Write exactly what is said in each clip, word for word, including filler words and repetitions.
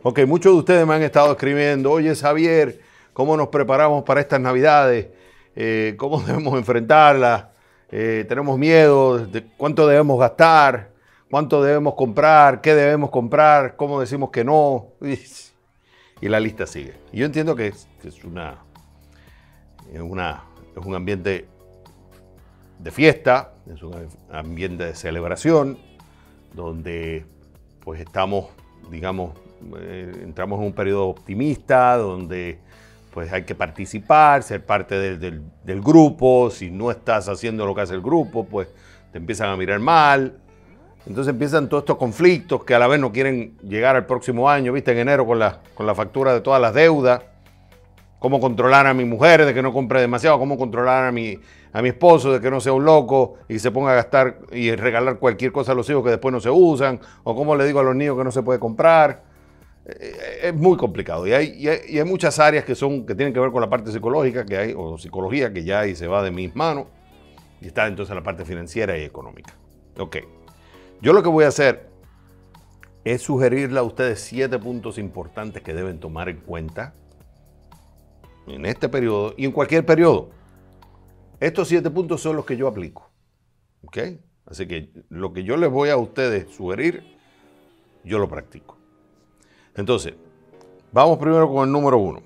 Ok, muchos de ustedes me han estado escribiendo, oye Javier, ¿cómo nos preparamos para estas Navidades? Eh, ¿Cómo debemos enfrentarlas? Eh, ¿Tenemos miedo? ¿De cuánto debemos gastar? ¿Cuánto debemos comprar? ¿Qué debemos comprar? ¿Cómo decimos que no? Y la lista sigue. Y yo entiendo que es, que es, una, es, una, es un ambiente de fiesta, es un ambiente de celebración, donde pues estamos, digamos, eh, entramos en un periodo optimista, donde pues hay que participar, ser parte del, del, del grupo. Si no estás haciendo lo que hace el grupo, pues te empiezan a mirar mal. Entonces empiezan todos estos conflictos que a la vez no quieren llegar al próximo año, ¿viste? En enero con la, con la factura de todas las deudas. Cómo controlar a mi mujer de que no compre demasiado, cómo controlar a mi, a mi esposo de que no sea un loco y se ponga a gastar y regalar cualquier cosa a los hijos que después no se usan, o cómo le digo a los niños que no se puede comprar. Es muy complicado y hay, y hay, y hay muchas áreas que, son, que tienen que ver con la parte psicológica que hay, o psicología que ya ahí se va de mis manos, y está entonces la parte financiera y económica. Ok, yo lo que voy a hacer es sugerirle a ustedes siete puntos importantes que deben tomar en cuenta en este periodo y en cualquier periodo. Estos siete puntos son los que yo aplico. ¿Ok? Así que lo que yo les voy a ustedes sugerir, yo lo practico. Entonces, vamos primero con el número uno.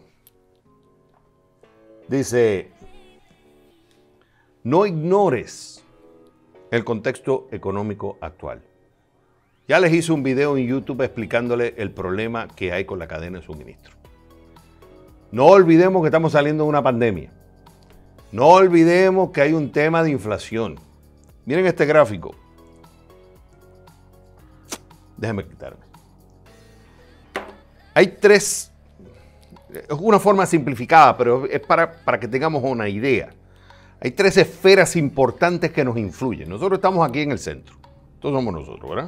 Dice, no ignores el contexto económico actual. Ya les hice un video en YouTube explicándole el problema que hay con la cadena de suministro. No olvidemos que estamos saliendo de una pandemia. No olvidemos que hay un tema de inflación. Miren este gráfico. Déjenme quitarme. Hay tres, es una forma simplificada, pero es para, para que tengamos una idea. Hay tres esferas importantes que nos influyen. Nosotros estamos aquí en el centro. Todos somos nosotros, ¿verdad?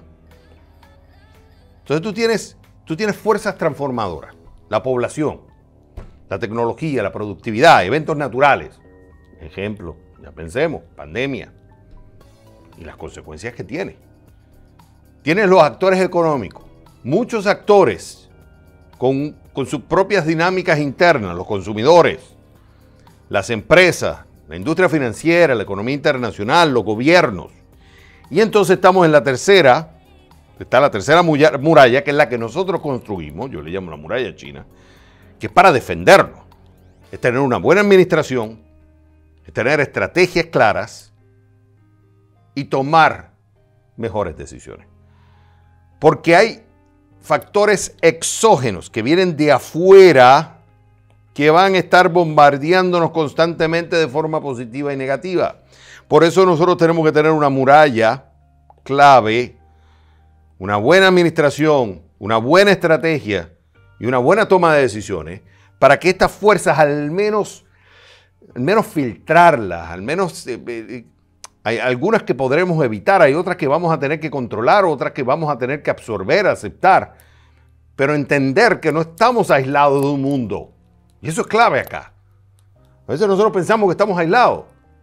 Entonces tú tienes, tú tienes fuerzas transformadoras. La población, la tecnología, la productividad, eventos naturales. Ejemplo, ya pensemos, pandemia y las consecuencias que tiene. Tienes los actores económicos. Muchos actores Con, con sus propias dinámicas internas, los consumidores, las empresas, la industria financiera, la economía internacional, los gobiernos. Y entonces estamos en la tercera, está la tercera muralla, que es la que nosotros construimos, yo le llamo la muralla china, que es para defendernos. Es tener una buena administración, es tener estrategias claras y tomar mejores decisiones. Porque hay factores exógenos que vienen de afuera que van a estar bombardeándonos constantemente de forma positiva y negativa. Por eso nosotros tenemos que tener una muralla clave, una buena administración, una buena estrategia y una buena toma de decisiones para que estas fuerzas al menos, al menos filtrarlas, al menos eh, eh, hay algunas que podremos evitar, hay otras que vamos a tener que controlar, otras que vamos a tener que absorber, aceptar. Pero entender que no estamos aislados de un mundo. Y eso es clave acá. A veces nosotros pensamos que estamos aislados.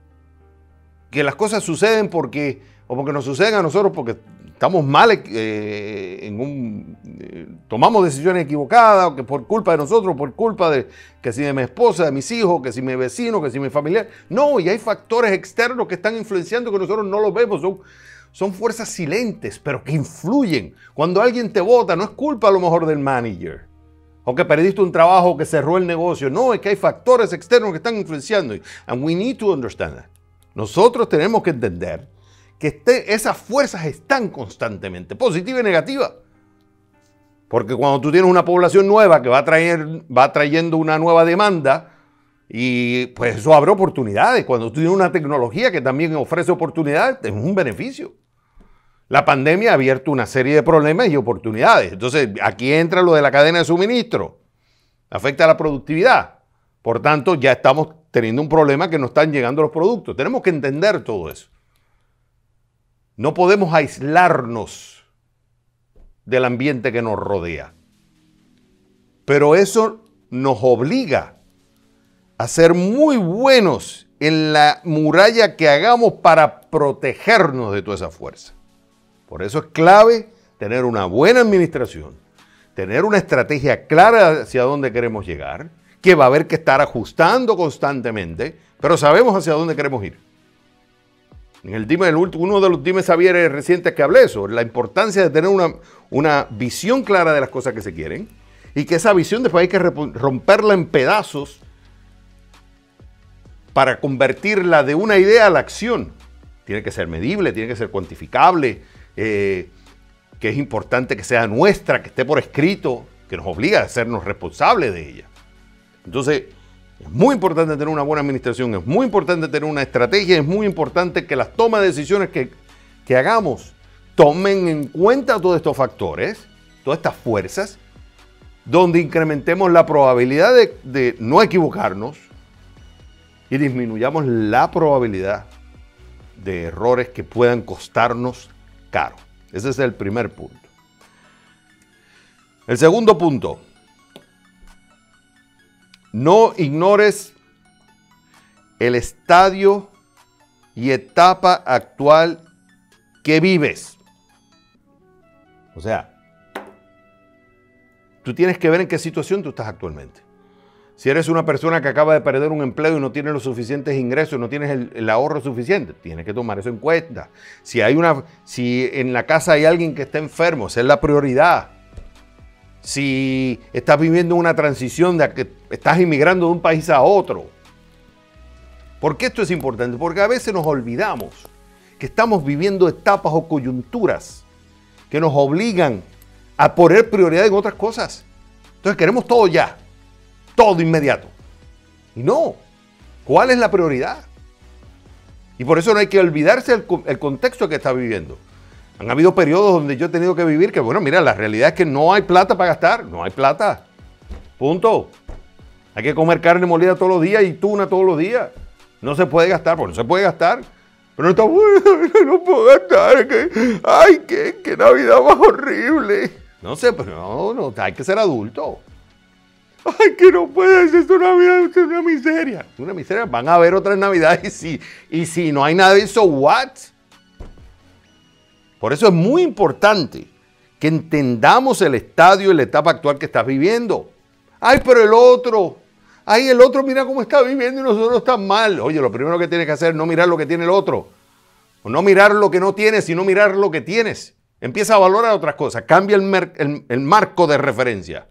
Que las cosas suceden porque, o porque nos suceden a nosotros porque estamos mal, eh, en un, eh, tomamos decisiones equivocadas, o que por culpa de nosotros, por culpa de que si de mi esposa, de mis hijos, que si mi vecino, que si mi familiar. No, y hay factores externos que están influenciando que nosotros no los vemos. Son, son fuerzas silentes, pero que influyen. Cuando alguien te vota, no es culpa a lo mejor del manager, o que perdiste un trabajo, o que cerró el negocio. No, es que hay factores externos que están influenciando. And we need to understand that. Nosotros tenemos que entender que este, esas fuerzas están constantemente, positiva y negativa. Porque cuando tú tienes una población nueva que va, a traer, va trayendo una nueva demanda, y pues eso abre oportunidades. Cuando tú tienes una tecnología que también ofrece oportunidades, es un beneficio. La pandemia ha abierto una serie de problemas y oportunidades. Entonces, aquí entra lo de la cadena de suministro. Afecta a la productividad. Por tanto, ya estamos teniendo un problema que no están llegando los productos. Tenemos que entender todo eso. No podemos aislarnos del ambiente que nos rodea. Pero eso nos obliga a ser muy buenos en la muralla que hagamos para protegernos de toda esa fuerza. Por eso es clave tener una buena administración, tener una estrategia clara hacia dónde queremos llegar, que va a haber que estar ajustando constantemente, pero sabemos hacia dónde queremos ir. En el dime, el último, uno de los dimes Xavier recientes que hablé sobre la importancia de tener una, una visión clara de las cosas que se quieren y que esa visión después hay que romperla en pedazos para convertirla de una idea a la acción. Tiene que ser medible, tiene que ser cuantificable, eh, que es importante que sea nuestra, que esté por escrito, que nos obliga a hacernos responsables de ella. Entonces, es muy importante tener una buena administración, es muy importante tener una estrategia, es muy importante que las tomas de decisiones que, que hagamos tomen en cuenta todos estos factores, todas estas fuerzas, donde incrementemos la probabilidad de, de no equivocarnos y disminuyamos la probabilidad de errores que puedan costarnos caro. Ese es el primer punto. El segundo punto. No ignores el estadio y etapa actual que vives. O sea, tú tienes que ver en qué situación tú estás actualmente. Si eres una persona que acaba de perder un empleo y no tienes los suficientes ingresos, no tienes el, el ahorro suficiente, tienes que tomar eso en cuenta. Si, hay una, si en la casa hay alguien que está enfermo, esa es la prioridad. Si estás viviendo una transición de que estás inmigrando de un país a otro. ¿Por qué esto es importante? Porque a veces nos olvidamos que estamos viviendo etapas o coyunturas que nos obligan a poner prioridad en otras cosas. Entonces queremos todo ya, todo inmediato. Y no, ¿cuál es la prioridad? Y por eso no hay que olvidarse el, el contexto que está viviendo. Han habido periodos donde yo he tenido que vivir que, bueno, mira, la realidad es que no hay plata para gastar, no hay plata. Punto. Hay que comer carne molida todos los días y tuna todos los días. No se puede gastar, porque no se puede gastar. Pero no está bueno, no puedo gastar. Que, ay, qué, qué Navidad más horrible. No sé, pero no, no, hay que ser adulto. Ay, que no puede ser, esto Navidad es una miseria. Una miseria, van a haber otras Navidades y si, y si no hay nada de eso, ¿what? Por eso es muy importante que entendamos el estadio y la etapa actual que estás viviendo. Ay, pero el otro, ay, el otro mira cómo está viviendo y nosotros estamos mal. Oye, lo primero que tienes que hacer es no mirar lo que tiene el otro. O no mirar lo que no tienes, sino mirar lo que tienes. Empieza a valorar otras cosas. Cambia el, el, el marco de referencia.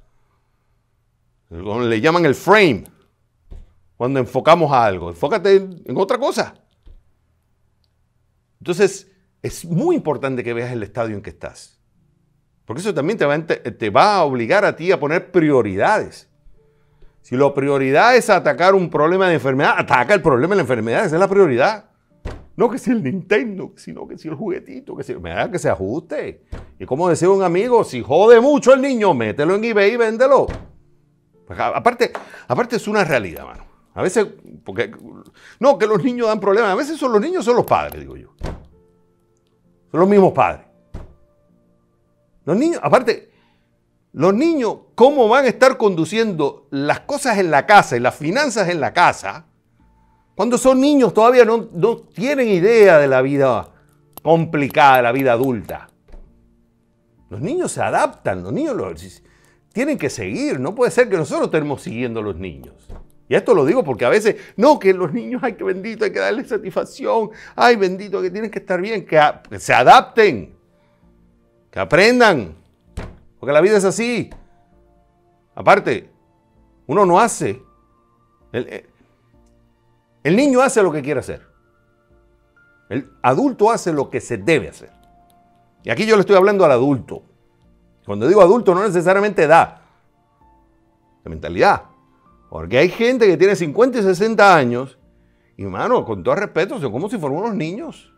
Le llaman el frame. Cuando enfocamos a algo. Enfócate en, en otra cosa. Entonces, es muy importante que veas el estadio en que estás. Porque eso también te va, te va a obligar a ti a poner prioridades. Si la prioridad es atacar un problema de enfermedad, ataca el problema de la enfermedad. Esa es la prioridad. No que si el Nintendo, sino que si el juguetito, que si que se ajuste. Y como decía un amigo, si jode mucho el niño, mételo en eBay y véndelo. Aparte, aparte es una realidad, mano. A veces, porque no, que los niños dan problemas. A veces son los niños, son los padres, digo yo. Son los mismos padres. Los niños, aparte, los niños, ¿cómo van a estar conduciendo las cosas en la casa y las finanzas en la casa cuando son niños todavía no, no tienen idea de la vida complicada, de la vida adulta? Los niños se adaptan, los niños los, tienen que seguir. No puede ser que nosotros estemos siguiendo a los niños. Y esto lo digo porque a veces, no, que los niños, ay, que bendito, hay que darles satisfacción. Ay, bendito, que tienen que estar bien, que, a, que se adapten, que aprendan. Porque la vida es así. Aparte, uno no hace. El, el niño hace lo que quiere hacer. El adulto hace lo que se debe hacer. Y aquí yo le estoy hablando al adulto. Cuando digo adulto, no necesariamente edad, de mentalidad. Porque hay gente que tiene cincuenta y sesenta años y, mano, con todo respeto, son como si fueran unos niños.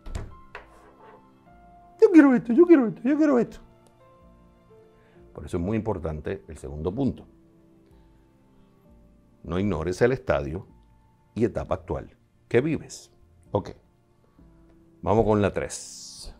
Yo quiero esto, yo quiero esto, yo quiero esto. Por eso es muy importante el segundo punto. No ignores el estadio y etapa actual que vives. Ok. Vamos con la tres.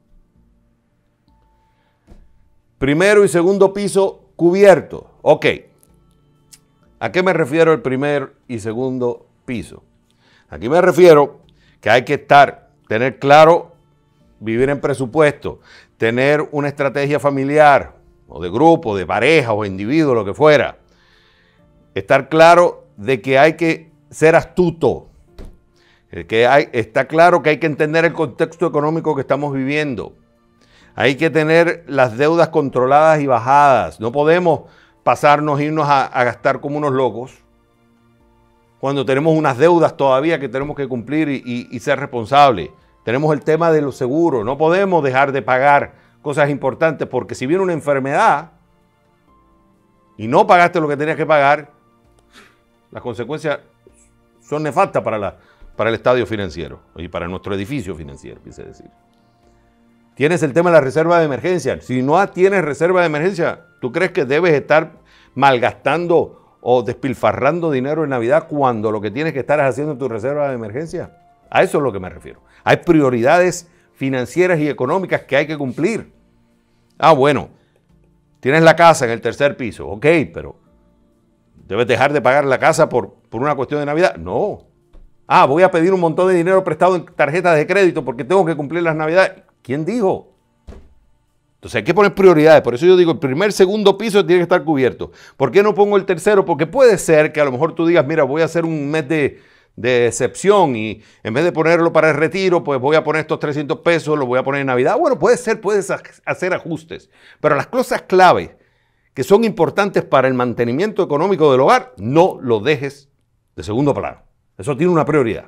Primero y segundo piso cubierto. Ok. ¿A qué me refiero el primer y segundo piso? Aquí me refiero que hay que estar, tener claro, vivir en presupuesto, tener una estrategia familiar, o de grupo, de pareja o individuo, lo que fuera, estar claro de que hay que ser astuto, que hay, está claro que hay que entender el contexto económico que estamos viviendo. Hay que tener las deudas controladas y bajadas. No podemos pasarnos, irnos a, a gastar como unos locos cuando tenemos unas deudas todavía que tenemos que cumplir y, y, y ser responsables. Tenemos el tema de los seguros. No podemos dejar de pagar cosas importantes porque si viene una enfermedad y no pagaste lo que tenías que pagar, las consecuencias son nefastas para, la, para el estadio financiero y para nuestro edificio financiero, quise decir. Tienes el tema de la reserva de emergencia. Si no tienes reserva de emergencia, ¿tú crees que debes estar malgastando o despilfarrando dinero en Navidad cuando lo que tienes que estar es haciendo tu reserva de emergencia? A eso es lo que me refiero. Hay prioridades financieras y económicas que hay que cumplir. Ah, bueno, tienes la casa en el tercer piso, ok, pero ¿debes dejar de pagar la casa por, por una cuestión de Navidad? No. Ah, voy a pedir un montón de dinero prestado en tarjetas de crédito porque tengo que cumplir las Navidades. ¿Quién dijo? Entonces hay que poner prioridades. Por eso yo digo, el primer, segundo piso tiene que estar cubierto. ¿Por qué no pongo el tercero? Porque puede ser que a lo mejor tú digas, mira, voy a hacer un mes de, de excepción y en vez de ponerlo para el retiro, pues voy a poner estos trescientos pesos, lo voy a poner en Navidad. Bueno, puede ser, puedes hacer ajustes. Pero las cosas clave que son importantes para el mantenimiento económico del hogar, no lo dejes de segundo plano. Eso tiene una prioridad.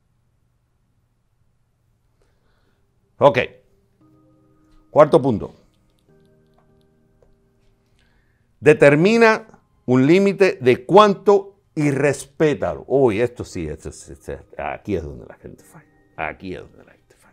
Ok. Cuarto punto. Determina un límite de cuánto y respétalo. Uy, esto sí, esto, esto, esto, aquí es donde la gente falla. Aquí es donde la gente falla.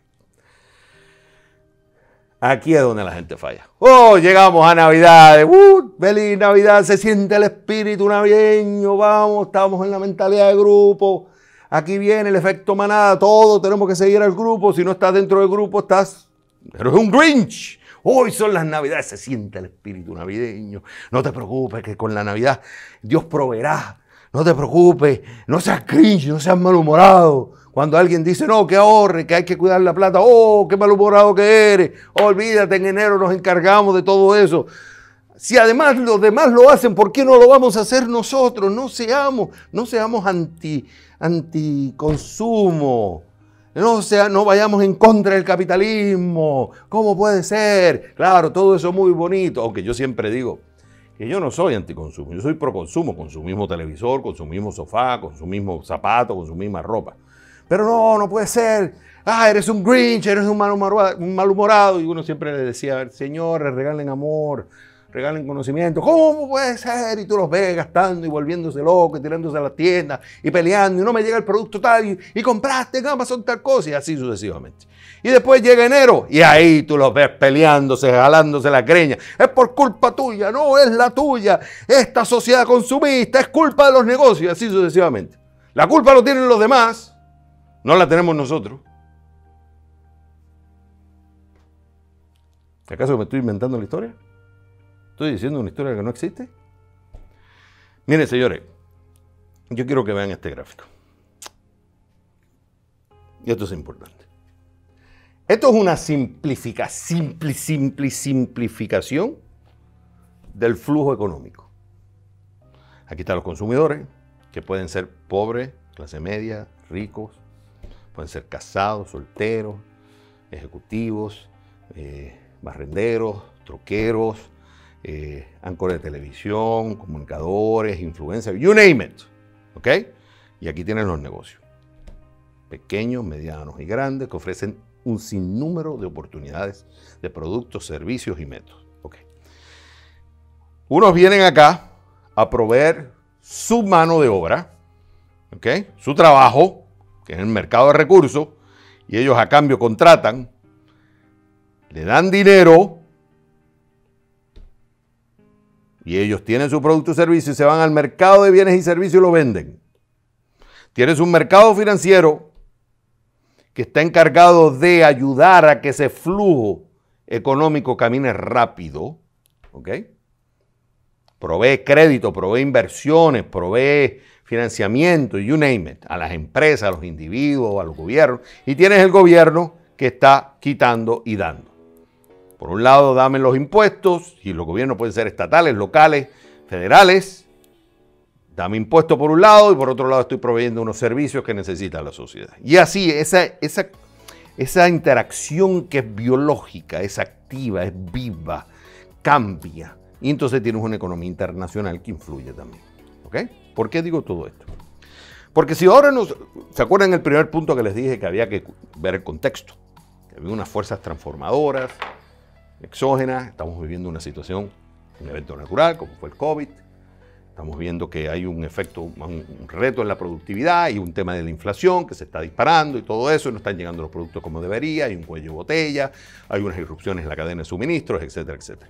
Aquí es donde la gente falla. Oh, llegamos a Navidad. Uh, feliz Navidad, se siente el espíritu navideño. Vamos, estamos en la mentalidad de grupo. Aquí viene el efecto manada. Todos tenemos que seguir al grupo. Si no estás dentro del grupo, estás... Pero es un Grinch. Hoy son las Navidades. Se siente el espíritu navideño. No te preocupes que con la Navidad Dios proveerá. No te preocupes. No seas Grinch, no seas malhumorado. Cuando alguien dice, no, que ahorre, que hay que cuidar la plata. Oh, qué malhumorado que eres. Olvídate, en enero nos encargamos de todo eso. Si además los demás lo hacen, ¿por qué no lo vamos a hacer nosotros? No seamos, no seamos anti, anticonsumo. No, sea, no vayamos en contra del capitalismo. ¿Cómo puede ser? Claro, todo eso muy bonito. Aunque yo siempre digo que yo no soy anticonsumo. Yo soy proconsumo, con su mismo televisor, con su mismo sofá, con su mismo zapato, con su misma ropa. Pero no, no puede ser. Ah, eres un Grinch, eres un malhumorado. Un malhumorado. Y uno siempre le decía, señores, regalen amor, regalen conocimiento. ¿Cómo puede ser? Y tú los ves gastando y volviéndose locos, y tirándose a la tienda y peleando. Y no me llega el producto tal y, y compraste en Amazon tal cosa y así sucesivamente. Y después llega enero y ahí tú los ves peleándose, jalándose la greña. Es por culpa tuya, no es la tuya. Esta sociedad consumista es culpa de los negocios y así sucesivamente. La culpa lo tienen los demás, no la tenemos nosotros. ¿Acaso me estoy inventando la historia? ¿Estoy diciendo una historia que no existe? Miren, señores, yo quiero que vean este gráfico. Y esto es importante. Esto es una simplifica, simpli, simpli, simplificación del flujo económico. Aquí están los consumidores, que pueden ser pobres, clase media, ricos, pueden ser casados, solteros, ejecutivos, eh, barrenderos, troqueros, Eh, áncoras de televisión, comunicadores, influencers, you name it, ¿ok? Y aquí tienen los negocios, pequeños, medianos y grandes, que ofrecen un sinnúmero de oportunidades de productos, servicios y métodos, ¿ok? Unos vienen acá a proveer su mano de obra, ¿ok? Su trabajo, que es el mercado de recursos, y ellos a cambio contratan, le dan dinero, y ellos tienen su producto o servicio y se van al mercado de bienes y servicios y lo venden. Tienes un mercado financiero que está encargado de ayudar a que ese flujo económico camine rápido, ¿ok? Provee crédito, provee inversiones, provee financiamiento, you name it, a las empresas, a los individuos, a los gobiernos. Y tienes el gobierno que está quitando y dando. Por un lado, dame los impuestos, y los gobiernos pueden ser estatales, locales, federales. Dame impuestos por un lado y por otro lado estoy proveyendo unos servicios que necesita la sociedad. Y así, esa, esa, esa interacción que es biológica, es activa, es viva, cambia. Y entonces tienes una economía internacional que influye también. ¿Ok? ¿Por qué digo todo esto? Porque si ahora nos... ¿Se acuerdan el primer punto que les dije que había que ver el contexto? Que había unas fuerzas transformadoras, exógenas, estamos viviendo una situación, un evento natural como fue el COVID. Estamos viendo que hay un efecto, un reto en la productividad y un tema de la inflación que se está disparando y todo eso, y no están llegando los productos como debería, hay un cuello de botella, hay unas irrupciones en la cadena de suministros, etcétera, etcétera.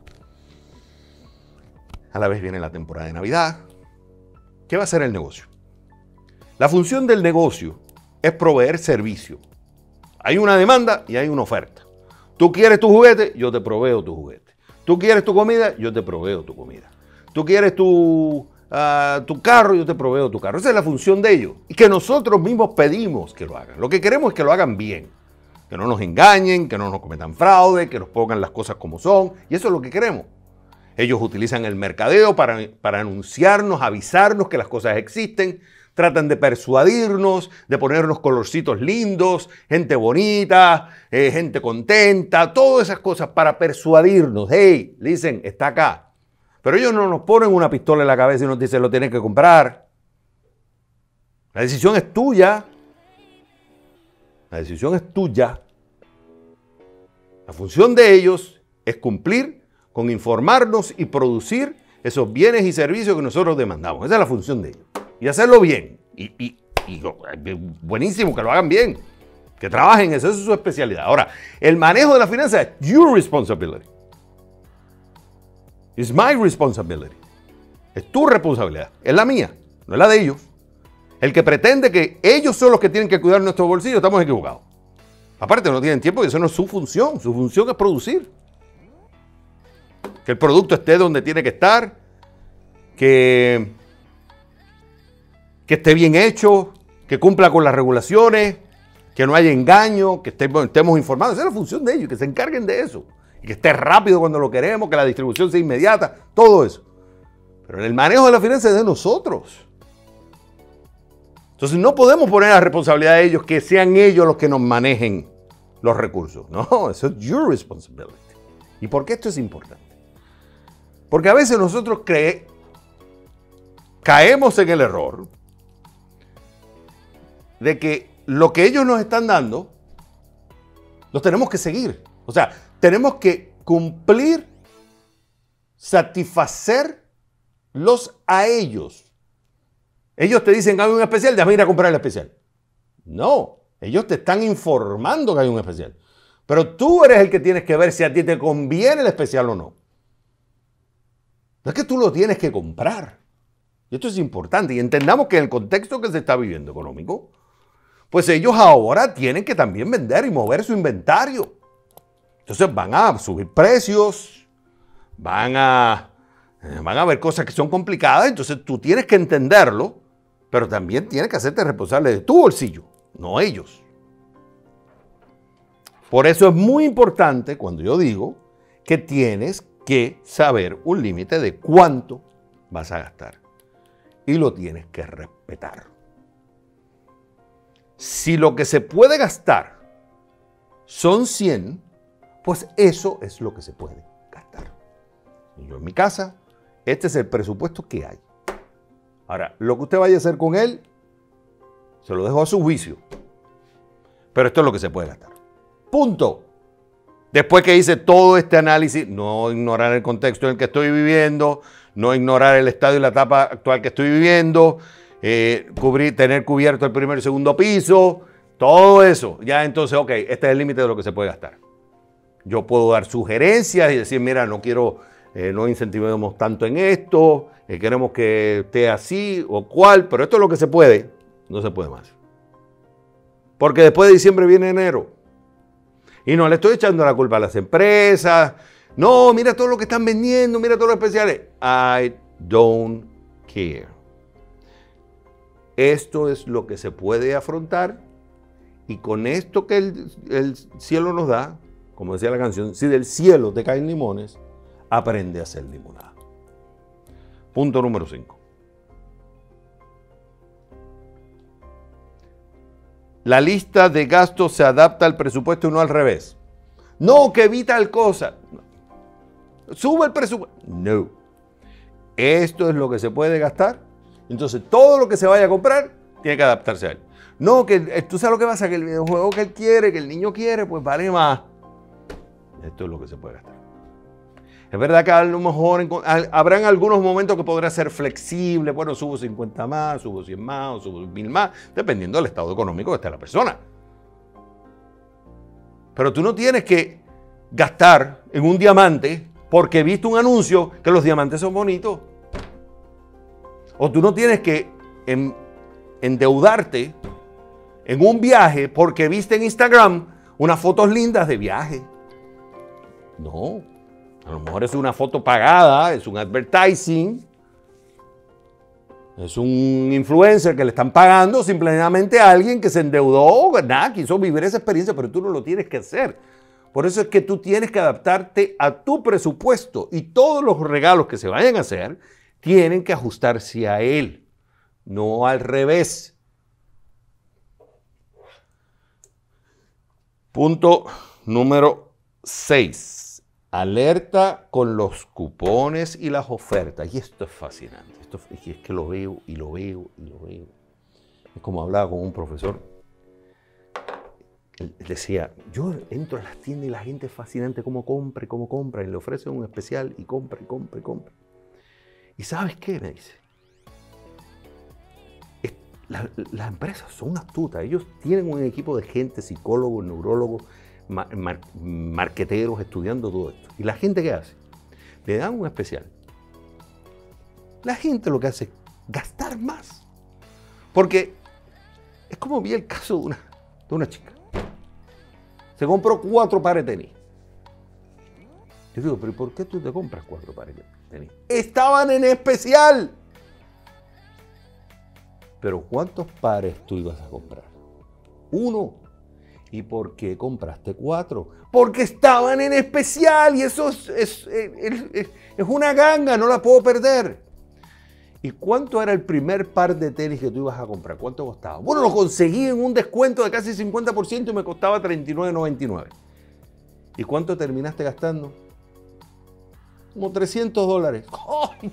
A la vez viene la temporada de Navidad. ¿Qué va a ser el negocio? La función del negocio es proveer servicio. Hay una demanda y hay una oferta. Tú quieres tu juguete, yo te proveo tu juguete. Tú quieres tu comida, yo te proveo tu comida. Tú quieres tu... Uh, tu carro, yo te proveo tu carro. Esa es la función de ellos. Y que nosotros mismos pedimos que lo hagan. Lo que queremos es que lo hagan bien. Que no nos engañen, que no nos cometan fraude, que nos pongan las cosas como son. Y eso es lo que queremos. Ellos utilizan el mercadeo para, para anunciarnos, avisarnos que las cosas existen. Tratan de persuadirnos, de ponernos colorcitos lindos, gente bonita, eh, gente contenta, todas esas cosas para persuadirnos. Hey, dicen, está acá. Pero ellos no nos ponen una pistola en la cabeza y nos dicen, lo tienes que comprar. La decisión es tuya. La decisión es tuya. La función de ellos es cumplir con informarnos y producir esos bienes y servicios que nosotros demandamos. Esa es la función de ellos. Y hacerlo bien. Y, y, y buenísimo que lo hagan bien. Que trabajen, esa es su especialidad. Ahora, el manejo de la finanza es your responsibility. It's my responsibility. Es tu responsabilidad. Es la mía, no es la de ellos. El que pretende que ellos son los que tienen que cuidar nuestros bolsillos, estamos equivocados. Aparte, no tienen tiempo y eso no es su función. Su función es producir. Que el producto esté donde tiene que estar. Que, que esté bien hecho. Que cumpla con las regulaciones. Que no haya engaño. Que estemos, estemos informados. Esa es la función de ellos. Que se encarguen de eso. Que esté rápido cuando lo queremos, que la distribución sea inmediata, todo eso. Pero el manejo de la finanza es de nosotros. Entonces no podemos poner la responsabilidad de ellos, que sean ellos los que nos manejen los recursos. No, eso es your responsibility. ¿Y por qué esto es importante? Porque a veces nosotros cre- caemos en el error de que lo que ellos nos están dando, los tenemos que seguir. O sea, tenemos que cumplir, satisfacerlos a ellos. Ellos te dicen que hay un especial, déjame ir a comprar el especial. No, ellos te están informando que hay un especial. Pero tú eres el que tienes que ver si a ti te conviene el especial o no. No es que tú lo tienes que comprar. Y esto es importante. Y entendamos que en el contexto que se está viviendo económico, pues ellos ahora tienen que también vender y mover su inventario. Entonces van a subir precios, van a, van a ver cosas que son complicadas, entonces tú tienes que entenderlo, pero también tienes que hacerte responsable de tu bolsillo, no ellos. Por eso es muy importante cuando yo digo que tienes que saber un límite de cuánto vas a gastar y lo tienes que respetar. Si lo que se puede gastar son cien, pues eso es lo que se puede gastar. Y yo en mi casa, este es el presupuesto que hay. Ahora, lo que usted vaya a hacer con él, se lo dejo a su juicio. Pero esto es lo que se puede gastar. Punto. Después que hice todo este análisis, no ignorar el contexto en el que estoy viviendo, no ignorar el estado y la etapa actual que estoy viviendo, eh, cubrir, tener cubierto el primer y segundo piso, todo eso. Ya entonces, ok, este es el límite de lo que se puede gastar. Yo puedo dar sugerencias y decir, mira, no quiero, eh, no incentivemos tanto en esto, eh, queremos que esté así o cual, pero esto es lo que se puede, no se puede más. Porque después de diciembre viene enero. Y no le estoy echando la culpa a las empresas. No, mira todo lo que están vendiendo, mira todos los especiales. I don't care. Esto es lo que se puede afrontar y con esto que el, el cielo nos da, como decía la canción, si del cielo te caen limones, aprende a hacer limonada. Punto número cinco. La lista de gastos se adapta al presupuesto y no al revés. No, que evita tal cosa. Sube el presupuesto. No. Esto es lo que se puede gastar. Entonces, todo lo que se vaya a comprar tiene que adaptarse a él. No, que tú sabes lo que pasa, que el videojuego que él quiere, que el niño quiere, pues vale más. Esto es lo que se puede gastar. Es verdad que a lo mejor habrán algunos momentos que podrá ser flexible. Bueno, subo cincuenta más, subo cien más, o subo mil más, dependiendo del estado económico que esté la persona. Pero tú no tienes que gastar en un diamante porque viste un anuncio que los diamantes son bonitos. O tú no tienes que en, endeudarte en un viaje porque viste en Instagram unas fotos lindas de viaje. No. A lo mejor es una foto pagada, es un advertising, es un influencer que le están pagando simplemente a alguien que se endeudó, nada, quiso vivir esa experiencia, pero tú no lo tienes que hacer. Por eso es que tú tienes que adaptarte a tu presupuesto y todos los regalos que se vayan a hacer tienen que ajustarse a él, no al revés. Punto número seis. Alerta con los cupones y las ofertas. Y esto es fascinante. Esto es que lo veo y lo veo y lo veo. Es como hablaba con un profesor. Él decía, yo entro a las tiendas y la gente es fascinante cómo compra y cómo compra. Y le ofrecen un especial y compra y compra y compra. ¿Y sabes qué? Me dice. La, las empresas son astutas. Ellos tienen un equipo de gente, psicólogos, neurólogos, Mar, mar, marqueteros estudiando todo esto. ¿Y la gente qué hace? Le dan un especial. La gente lo que hace es gastar más. Porque es como vi el caso de una, de una chica. Se compró cuatro pares de tenis. Yo digo, pero ¿por qué tú te compras cuatro pares de tenis? Estaban en especial. Pero ¿cuántos pares tú ibas a comprar? Uno. ¿Y por qué compraste cuatro? Porque estaban en especial y eso es, es, es, es una ganga, no la puedo perder. ¿Y cuánto era el primer par de tenis que tú ibas a comprar? ¿Cuánto costaba? Bueno, lo conseguí en un descuento de casi cincuenta por ciento y me costaba treinta y nueve noventa y nueve. ¿Y cuánto terminaste gastando? Como trescientos dólares. ¡Ay!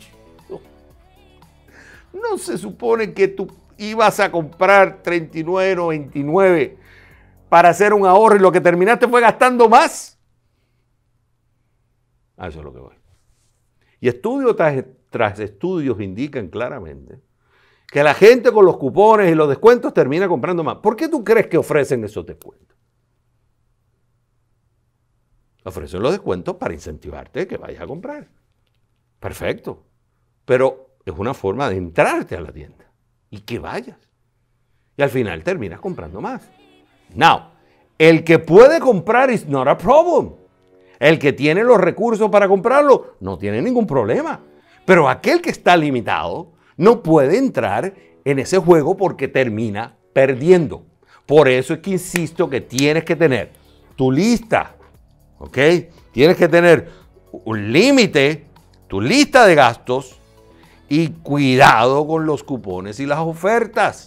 No se supone que tú ibas a comprar treinta y nueve noventa y nueve para hacer un ahorro y lo que terminaste fue gastando más. A eso es lo que voy. Y estudios tras, tras estudios indican claramente que la gente con los cupones y los descuentos termina comprando más. ¿Por qué tú crees que ofrecen esos descuentos? Ofrecen los descuentos para incentivarte a que vayas a comprar. Perfecto. Pero es una forma de entrarte a la tienda y que vayas. Y al final terminas comprando más. Now, el que puede comprar is not a problem. El que tiene los recursos para comprarlo no tiene ningún problema. Pero aquel que está limitado no puede entrar en ese juego porque termina perdiendo. Por eso es que insisto que tienes que tener tu lista, ¿ok? Tienes que tener un límite, tu lista de gastos y cuidado con los cupones y las ofertas.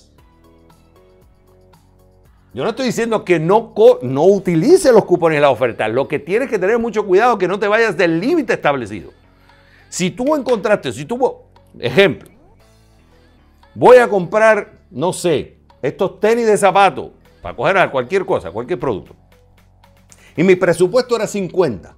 Yo no estoy diciendo que no, no utilice los cupones y las ofertas. Lo que tienes que tener mucho cuidado es que no te vayas del límite establecido. Si tú encontraste, si tú, ejemplo, voy a comprar, no sé, estos tenis de zapato, para coger a cualquier cosa, cualquier producto, y mi presupuesto era cincuenta,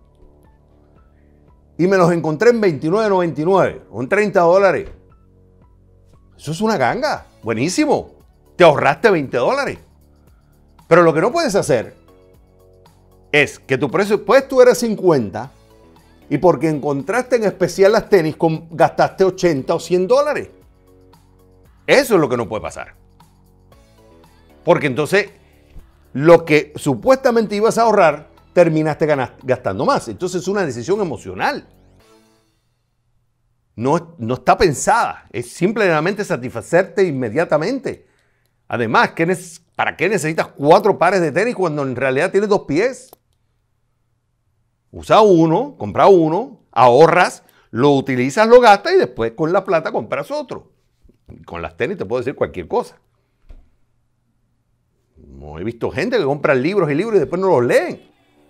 y me los encontré en veintinueve noventa y nueve, o en treinta dólares. Eso es una ganga, buenísimo, te ahorraste veinte dólares. Pero lo que no puedes hacer es que tu presupuesto era cincuenta y porque encontraste en especial las tenis gastaste ochenta o cien dólares. Eso es lo que no puede pasar. Porque entonces lo que supuestamente ibas a ahorrar terminaste gastando más. Entonces es una decisión emocional. No, no está pensada. Es simplemente satisfacerte inmediatamente. Además, ¿qué ¿para qué necesitas cuatro pares de tenis cuando en realidad tienes dos pies? Usa uno, compra uno, ahorras, lo utilizas, lo gastas y después con la plata compras otro. Con las tenis te puedo decir cualquier cosa. No he visto gente que compra libros y libros y después no los leen.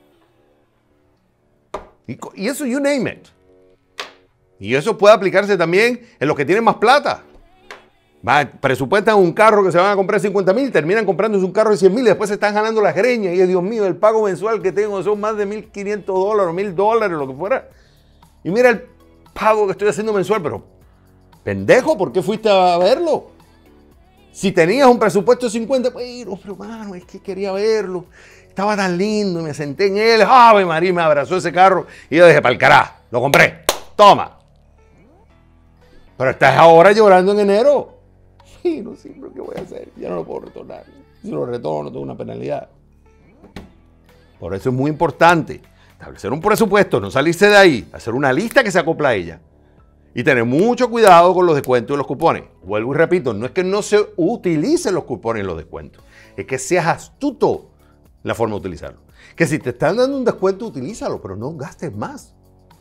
Y, y eso, you name it. Y eso puede aplicarse también en los que tienen más plata. Va, presupuestan un carro que se van a comprar cincuenta mil, terminan comprándose un carro de cien mil y después se están ganando las greñas. Y Dios mío, el pago mensual que tengo son más de mil quinientos dólares, mil dólares, lo que fuera. Y mira el pago que estoy haciendo mensual, pero pendejo, ¿por qué fuiste a verlo? Si tenías un presupuesto de cincuenta, pues, pero mano, es que quería verlo. Estaba tan lindo, me senté en él, ¡ave María! Me abrazó ese carro y yo dije, para el carajo, lo compré, toma. Pero estás ahora llorando en enero. Sí, no sé, pero ¿qué voy a hacer? Ya no lo puedo retornar. Si lo retorno, tengo una penalidad. Por eso es muy importante establecer un presupuesto, no salirse de ahí, hacer una lista que se acopla a ella. Y tener mucho cuidado con los descuentos y los cupones. Vuelvo y repito, no es que no se utilicen los cupones y los descuentos. Es que seas astuto en la forma de utilizarlo. Que si te están dando un descuento, utilízalo, pero no gastes más.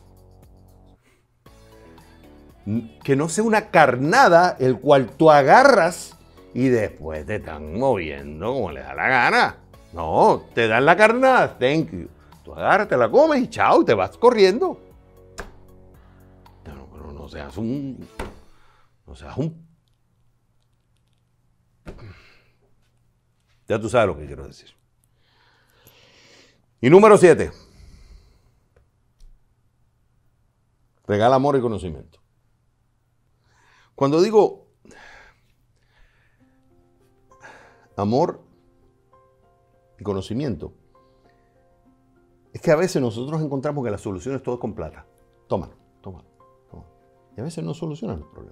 Que no sea una carnada el cual tú agarras y después te están moviendo como les da la gana. No, te dan la carnada, thank you. Tú agarras, te la comes y chao, te vas corriendo. No, no, no seas un... No seas un... Ya tú sabes lo que quiero decir. Y número siete. Regala amor y conocimiento. Cuando digo amor y conocimiento, es que a veces nosotros encontramos que la solución es todo con plata. Toma, toma, toma. Y a veces no solucionan el problema.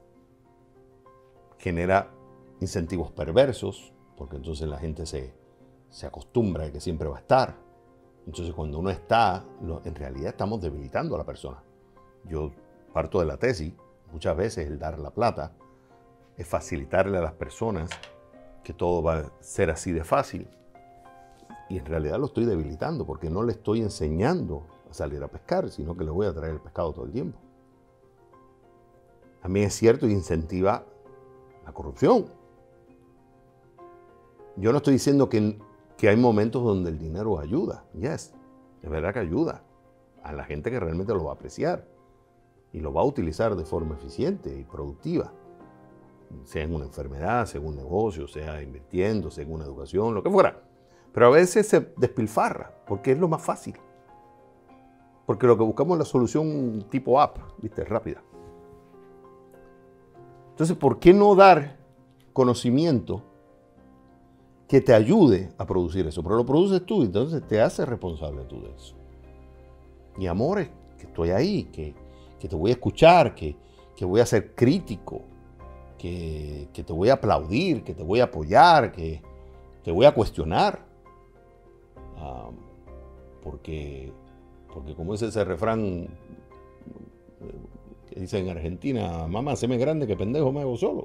Genera incentivos perversos, porque entonces la gente se, se acostumbra a que siempre va a estar. Entonces cuando uno está, lo, en realidad estamos debilitando a la persona. Yo parto de la tesis, muchas veces el dar la plata es facilitarle a las personas que todo va a ser así de fácil. Y en realidad lo estoy debilitando porque no le estoy enseñando a salir a pescar, sino que le voy a traer el pescado todo el tiempo. También es cierto y incentiva la corrupción. Yo no estoy diciendo que, que hay momentos donde el dinero ayuda. Yes, es verdad que ayuda a la gente que realmente lo va a apreciar y lo va a utilizar de forma eficiente y productiva. Sea en una enfermedad, sea en un negocio, sea invirtiendo, sea en una educación, lo que fuera. Pero a veces se despilfarra, porque es lo más fácil. Porque lo que buscamos es la solución tipo app, ¿viste? Rápida. Entonces, ¿por qué no dar conocimiento que te ayude a producir eso? Pero lo produces tú, entonces te haces responsable tú de eso. Y amor, es que estoy ahí, que, que te voy a escuchar, que, que voy a ser crítico, que, que te voy a aplaudir, que te voy a apoyar, que te voy a cuestionar. Um, porque, porque como es ese refrán que dice en Argentina, mamá, séme grande que pendejo me hago solo.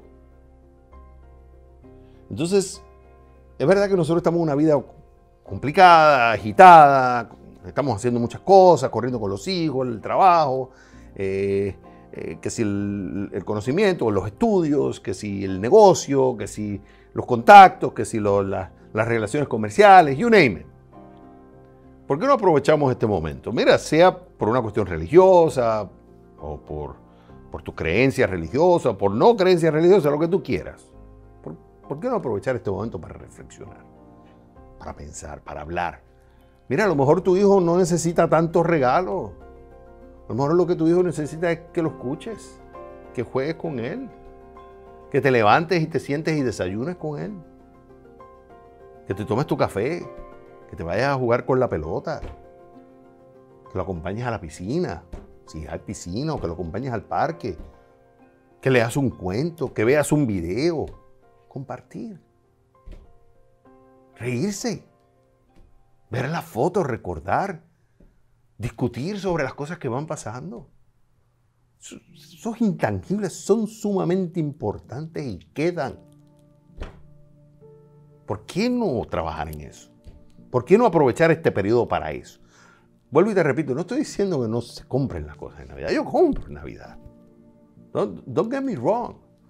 Entonces, es verdad que nosotros estamos en una vida complicada, agitada, estamos haciendo muchas cosas, corriendo con los hijos, el trabajo, eh, eh, que si el, el conocimiento, los estudios, que si el negocio, que si los contactos, que si lo, la, las relaciones comerciales, you name it. ¿Por qué no aprovechamos este momento? Mira, sea por una cuestión religiosa, o por, por tu creencia religiosa, o por no creencia religiosa, lo que tú quieras. ¿Por, ¿Por qué no aprovechar este momento para reflexionar, para pensar, para hablar? Mira, a lo mejor tu hijo no necesita tantos regalos. A lo mejor lo que tu hijo necesita es que lo escuches, que juegues con él, que te levantes y te sientes y desayunes con él, que te tomes tu café, que te vayas a jugar con la pelota, que lo acompañes a la piscina, si hay piscina, o que lo acompañes al parque, que leas un cuento, que veas un video, compartir, reírse, ver las fotos, recordar, discutir sobre las cosas que van pasando. Esos intangibles son sumamente importantes y quedan. ¿Por qué no trabajar en eso? ¿Por qué no aprovechar este periodo para eso? Vuelvo y te repito, no estoy diciendo que no se compren las cosas en Navidad. Yo compro en Navidad. Don't, don't get me wrong.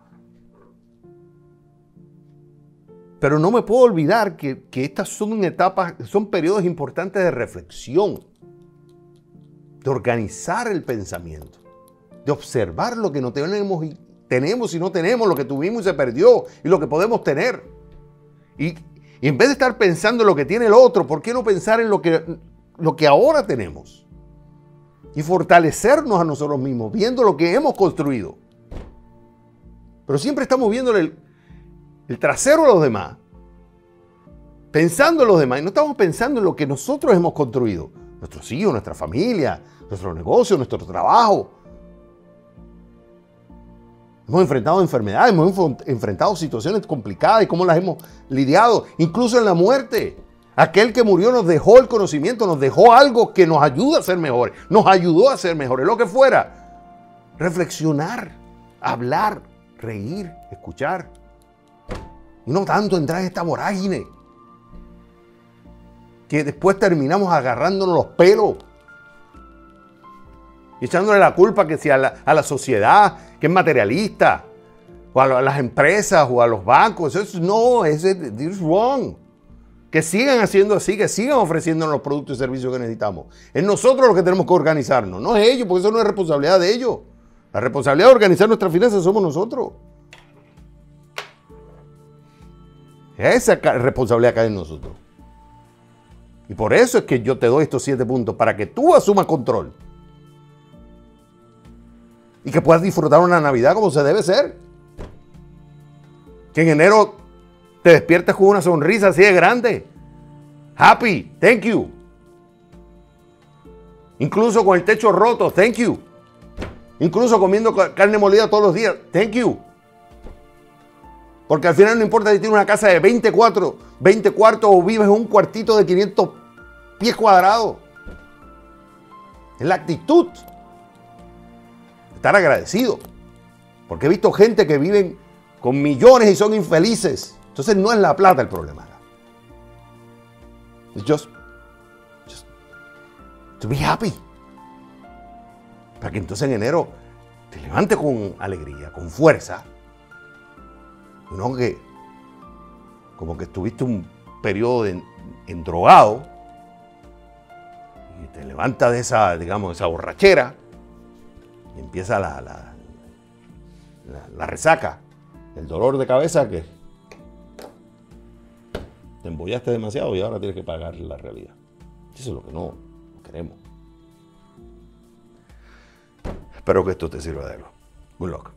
Pero no me puedo olvidar que, que estas son etapas, son periodos importantes de reflexión, de organizar el pensamiento, de observar lo que no tenemos y tenemos y no tenemos, lo que tuvimos y se perdió y lo que podemos tener. Y, y en vez de estar pensando en lo que tiene el otro, ¿por qué no pensar en lo que, lo que ahora tenemos? Y fortalecernos a nosotros mismos, viendo lo que hemos construido. Pero siempre estamos viendo el, el trasero a los demás, pensando en los demás, y no estamos pensando en lo que nosotros hemos construido. Nuestros hijos, nuestra familia, nuestro negocio, nuestro trabajo. Hemos enfrentado enfermedades, hemos enfrentado situaciones complicadas y cómo las hemos lidiado, incluso en la muerte. Aquel que murió nos dejó el conocimiento, nos dejó algo que nos ayuda a ser mejores, nos ayudó a ser mejores, lo que fuera. Reflexionar, hablar, reír, escuchar. Y no tanto entrar en esta vorágine que después terminamos agarrándonos los pelos y echándole la culpa que si a la, a la sociedad que es materialista, o a, a las empresas o a los bancos. Eso no, es it's wrong. Que sigan haciendo así, que sigan ofreciéndonos los productos y servicios que necesitamos. Es nosotros los que tenemos que organizarnos, no es ellos, porque eso no es responsabilidad de ellos. La responsabilidad de organizar nuestras finanzas somos nosotros. Esa responsabilidad cae en nosotros. Y por eso es que yo te doy estos siete puntos, para que tú asumas control. Y que puedas disfrutar una Navidad como se debe ser. Que en enero te despiertes con una sonrisa así de grande. Happy, thank you. Incluso con el techo roto, thank you. Incluso comiendo carne molida todos los días, thank you. Porque al final no importa si tienes una casa de veinticuatro, veinte cuartos o vives en un cuartito de quinientos pies cuadrados. Es la actitud. Estar agradecido. Porque he visto gente que viven con millones y son infelices. Entonces no es la plata el problema. It's just, just to be happy. Para que entonces en enero te levantes con alegría, con fuerza. No que como que estuviste un periodo de, endrogado y te levantas de esa, digamos, esa borrachera y empieza la, la, la, la resaca, el dolor de cabeza que te embollaste demasiado y ahora tienes que pagar la realidad. Eso es lo que no queremos. Espero que esto te sirva de algo. Good luck.